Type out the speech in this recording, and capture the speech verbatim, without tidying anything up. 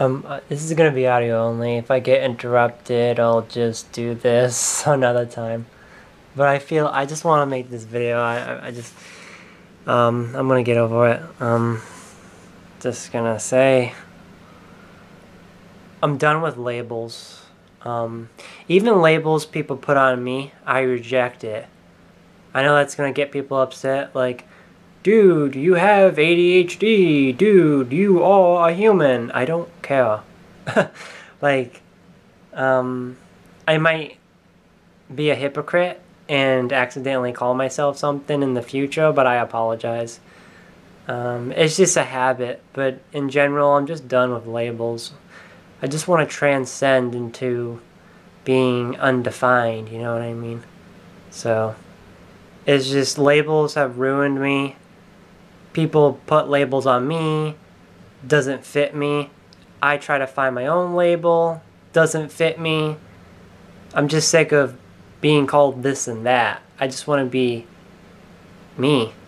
Um, uh, this is gonna be audio only. If I get interrupted, I'll just do this another time. But I feel I just want to make this video. I, I, I just, um, I'm gonna get over it. Um, just gonna say, I'm done with labels. Um, even labels people put on me, I reject it. I know that's gonna get people upset. Like, dude, you have A D H D. Dude, you are a human. I don't care. Like, um, I might be a hypocrite and accidentally call myself something in the future, but I apologize. Um, it's just a habit, but in general, I'm just done with labels. I just want to transcend into being undefined, you know what I mean? So, it's just labels have ruined me. People put labels on me, doesn't fit me. I try to find my own label, doesn't fit me. I'm just sick of being called this and that. I just want to be me.